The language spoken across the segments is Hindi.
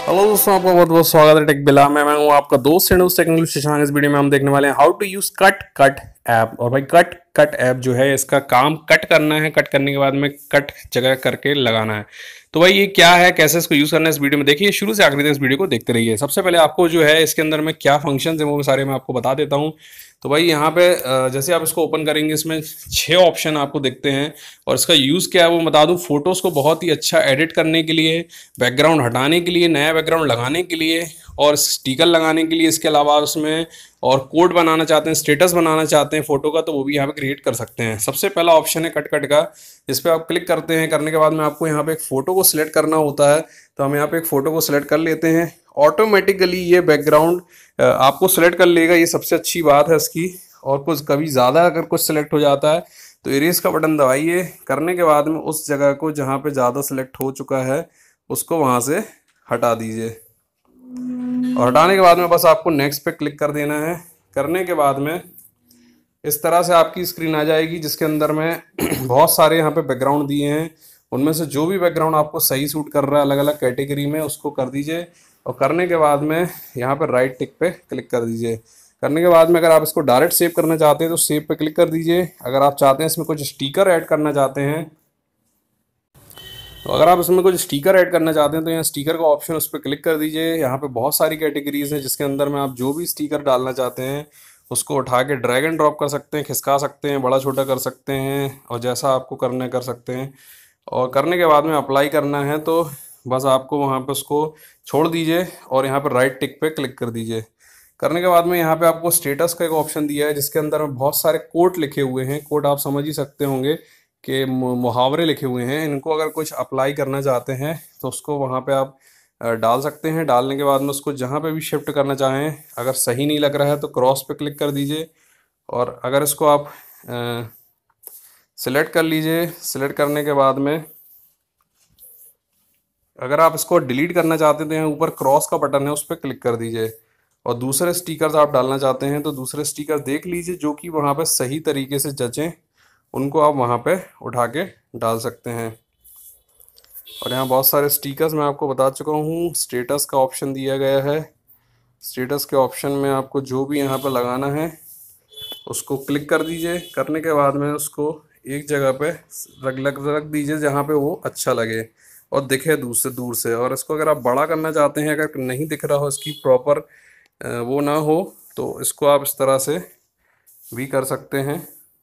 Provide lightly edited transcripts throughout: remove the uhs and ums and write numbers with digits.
हेलो दोस्तों, आपका बहुत बहुत स्वागत है टेक बिला में। मैं हूं आपका दोस्त एंड टेक्निकल शशांक। इस वीडियो में हम देखने वाले हैं how to use cut cut app. और भाई कट ऐप जो है, इसका काम कट करना है, कट करने के बाद में कट जगह करके लगाना है। तो भाई ये क्या है, कैसे इसको यूज करना है, इस वीडियो में देखिए, शुरू से आखिरी तक इस वीडियो को देखते रहिए। सबसे पहले आपको जो है इसके अंदर में क्या फंक्शन है वो सारे मैं आपको बता देता हूँ। तो भाई यहाँ पे जैसे आप इसको ओपन करेंगे, इसमें 6 ऑप्शन आपको दिखते हैं। और इसका यूज़ क्या है वो बता दूं। फोटोज़ को बहुत ही अच्छा एडिट करने के लिए, बैकग्राउंड हटाने के लिए, नया बैकग्राउंड लगाने के लिए, और स्टिकर लगाने के लिए। इसके अलावा उसमें और कोड बनाना चाहते हैं, स्टेटस बनाना चाहते हैं फोटो का, तो वो भी यहाँ पे क्रिएट कर सकते हैं। सबसे पहला ऑप्शन है कट कट का। इस पर आप क्लिक करते हैं। करने के बाद में आपको यहाँ पे एक फ़ोटो को सिलेक्ट करना होता है। तो हम यहाँ पे एक फ़ोटो को सिलेक्ट कर लेते हैं। ऑटोमेटिकली ये बैकग्राउंड आपको सिलेक्ट कर लेगा, ये सबसे अच्छी बात है इसकी। और कुछ कभी ज़्यादा अगर कुछ सिलेक्ट हो जाता है तो इरेज का बटन दबाइए। करने के बाद में उस जगह को जहाँ पे ज़्यादा सिलेक्ट हो चुका है उसको वहाँ से हटा दीजिए। और हटाने के बाद में बस आपको नेक्स्ट पे क्लिक कर देना है। करने के बाद में इस तरह से आपकी स्क्रीन आ जाएगी, जिसके अंदर में बहुत सारे यहाँ पे बैकग्राउंड दिए हैं। उनमें से जो भी बैकग्राउंड आपको सही सूट कर रहा है अलग अलग कैटेगरी में, उसको कर दीजिए। और करने के बाद में यहाँ पर राइट टिक पे क्लिक कर दीजिए। करने के बाद में अगर आप इसको डायरेक्ट सेव करना चाहते हैं तो सेव पे क्लिक कर दीजिए। अगर आप चाहते हैं इसमें कुछ स्टिकर ऐड करना चाहते हैं, तो अगर आप इसमें कुछ स्टिकर ऐड करना चाहते हैं तो यहाँ स्टिकर का ऑप्शन, उस पर क्लिक कर दीजिए। यहाँ पे बहुत सारी कैटेगरीज हैं जिसके अंदर में आप जो भी स्टिकर डालना चाहते हैं उसको उठा के ड्रैग एंड ड्रॉप कर सकते हैं, खिसका सकते हैं, बड़ा छोटा कर सकते हैं, और जैसा आपको करना है कर सकते हैं। और करने के बाद में अप्लाई करना है तो बस आपको वहाँ पे उसको छोड़ दीजिए और यहाँ पर राइट टिक पे क्लिक कर दीजिए। करने के बाद में यहाँ पे आपको स्टेटस का एक ऑप्शन दिया है, जिसके अंदर में बहुत सारे कोड लिखे हुए हैं। कोड आप समझ ही सकते होंगे कि मुहावरे लिखे हुए हैं। इनको अगर कुछ अप्लाई करना चाहते हैं तो उसको वहाँ पे आप डाल सकते हैं। डालने के बाद में उसको जहाँ पे भी शिफ्ट करना चाहें, अगर सही नहीं लग रहा है तो क्रॉस पे क्लिक कर दीजिए। और अगर इसको आप सिलेक्ट कर लीजिए। सिलेक्ट करने के बाद में अगर आप इसको डिलीट करना चाहते हैं तो यहाँ ऊपर क्रॉस का बटन है, उस पर क्लिक कर दीजिए। और दूसरे स्टिकर्स आप डालना चाहते हैं तो दूसरे स्टिकर देख लीजिए जो कि वहाँ पे सही तरीके से जचें, उनको आप वहाँ पे उठा के डाल सकते हैं। और यहाँ बहुत सारे स्टिकर्स मैं आपको बता चुका हूँ। स्टेटस का ऑप्शन दिया गया है। स्टेटस के ऑप्शन में आपको जो भी यहाँ पे लगाना है उसको क्लिक कर दीजिए। करने के बाद में उसको एक जगह पे रख दीजिए जहाँ पे वो अच्छा लगे और दिखे दूर से। और इसको अगर आप बड़ा करना चाहते हैं, अगर नहीं दिख रहा हो इसकी प्रॉपर वो ना हो, तो इसको आप इस तरह से भी कर सकते हैं।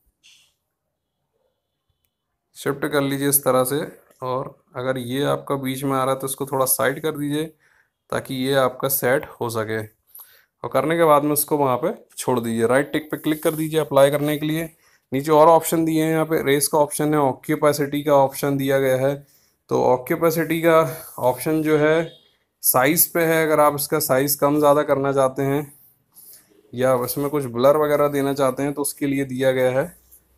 शिफ्ट कर लीजिए इस तरह से। और अगर ये आपका बीच में आ रहा है तो इसको थोड़ा साइड कर दीजिए ताकि ये आपका सेट हो सके। और करने के बाद में उसको वहाँ पे छोड़ दीजिए। राइट टिक पे क्लिक कर दीजिए अप्लाई करने के लिए। नीचे और ऑप्शन दिए हैं, यहाँ पे रेस का ऑप्शन है, ऑक्यूपेसिटी का ऑप्शन दिया गया है। तो ऑक्यूपेसिटी का ऑप्शन जो है साइज़ पे है। अगर आप इसका साइज़ कम ज़्यादा करना चाहते हैं या इसमें कुछ ब्लर वगैरह देना चाहते हैं तो उसके लिए दिया गया है।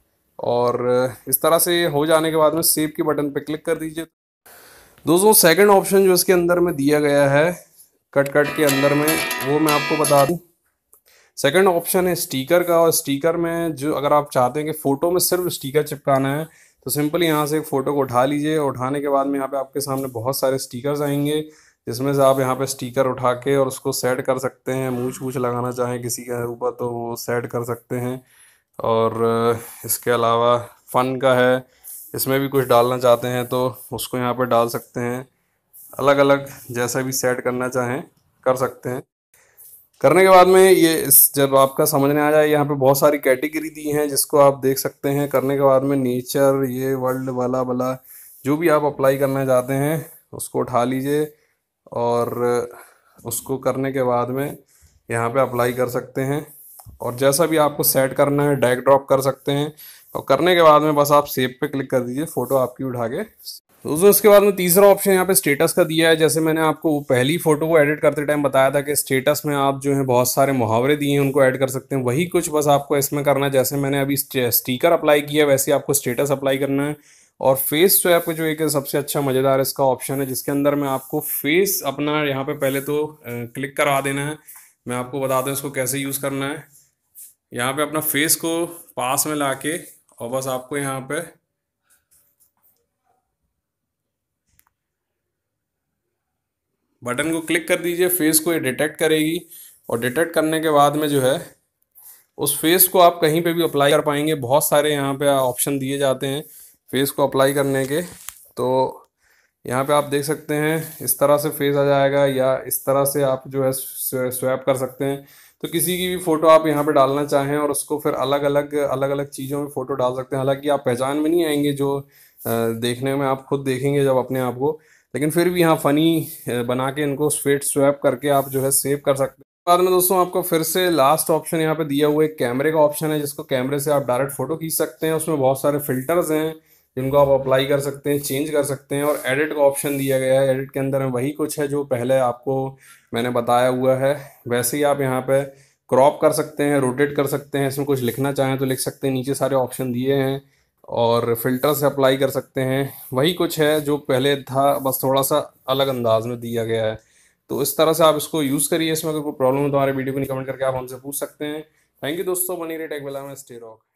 और इस तरह से हो जाने के बाद में सेव के बटन पे क्लिक कर दीजिए। दोस्तों सेकंड ऑप्शन जो इसके अंदर में दिया गया है कट कट के अंदर में, वो मैं आपको बता दूं। सेकंड ऑप्शन है स्टिकर का। और स्टिकर में जो अगर आप चाहते हैं कि फ़ोटो में सिर्फ स्टिकर चिपकाना है तो सिंपली यहाँ से एक फ़ोटो को उठा लीजिए। उठाने के बाद में यहाँ पे आपके सामने बहुत सारे स्टिकर्स आएंगे, जिसमें से आप यहाँ पे स्टिकर उठा के और उसको सेट कर सकते हैं। मूछ वूछ लगाना चाहें किसी के ऊपर तो वो सेट कर सकते हैं। और इसके अलावा फ़न का है, इसमें भी कुछ डालना चाहते हैं तो उसको यहाँ पर डाल सकते हैं। अलग अलग जैसा भी सेट करना चाहें कर सकते हैं। करने के बाद में ये इस जब आपका समझने आ जाए, यहाँ पे बहुत सारी कैटेगरी दी हैं जिसको आप देख सकते हैं। करने के बाद में नेचर, ये वर्ल्ड वाला वाला जो भी आप अप्लाई करना चाहते हैं उसको उठा लीजिए। और उसको करने के बाद में यहाँ पे अप्लाई कर सकते हैं। और जैसा भी आपको सेट करना है ड्रैग ड्रॉप कर सकते हैं। और करने के बाद में बस आप सेव पे क्लिक कर दीजिए, फ़ोटो आपकी उठा के। दोस्तों इसके बाद में तीसरा ऑप्शन यहाँ पे स्टेटस का दिया है। जैसे मैंने आपको पहली फ़ोटो को एडिट करते टाइम बताया था कि स्टेटस में आप जो है बहुत सारे मुहावरे दिए हैं उनको ऐड कर सकते हैं। वही कुछ बस आपको इसमें करना है। जैसे मैंने अभी स्टिकर अप्लाई किया वैसे आपको स्टेटस अप्लाई करना है। और फेस स्वैप जो एक सबसे अच्छा मज़ेदार इसका ऑप्शन है, जिसके अंदर में आपको फेस अपना यहाँ पे पहले तो क्लिक करवा देना है। मैं आपको बता दूँ इसको कैसे यूज़ करना है। यहाँ पे अपना फेस को पास में लाके और बस आपको यहाँ पे बटन को क्लिक कर दीजिए, फेस को ये डिटेक्ट करेगी और डिटेक्ट करने के बाद में जो है उस फेस को आप कहीं पे भी अप्लाई कर पाएंगे। बहुत सारे यहाँ पे ऑप्शन दिए जाते हैं फेस को अप्लाई करने के। तो यहाँ पे आप देख सकते हैं इस तरह से फेस आ जाएगा, या इस तरह से आप जो है स्वैप कर सकते हैं। तो किसी की भी फ़ोटो आप यहाँ पे डालना चाहें और उसको फिर अलग अलग चीज़ों में फ़ोटो डाल सकते हैं। हालांकि आप पहचान में नहीं आएंगे, जो देखने में आप खुद देखेंगे जब अपने आप को, लेकिन फिर भी यहाँ फ़नी बना के इनको स्ट्रेट स्वैप करके आप जो है सेव कर सकते हैं। बाद में दोस्तों आपको फिर से लास्ट ऑप्शन यहाँ पे दिया हुआ है, कैमरे का ऑप्शन है, जिसको कैमरे से आप डायरेक्ट फ़ोटो खींच सकते हैं। उसमें बहुत सारे फिल्टर्स हैं जिनको आप अप्लाई कर सकते हैं, चेंज कर सकते हैं। और एडिट का ऑप्शन दिया गया है, एडिट के अंदर में वही कुछ है जो पहले आपको मैंने बताया हुआ है। वैसे ही आप यहाँ पे क्रॉप कर सकते हैं, रोटेट कर सकते हैं, इसमें कुछ लिखना चाहें तो लिख सकते हैं, नीचे सारे ऑप्शन दिए हैं। और फिल्टर से अप्लाई कर सकते हैं, वही कुछ है जो पहले था, बस थोड़ा सा अलग अंदाज में दिया गया है। तो इस तरह से आप इसको यूज़ करिए। इसमें अगर कोई प्रॉब्लम हो तो हमारे वीडियो को नहीं कमेंट करके आप हमसे पूछ सकते हैं। थैंक यू दोस्तों, बनी रहे टेक विला में, स्टे रॉक।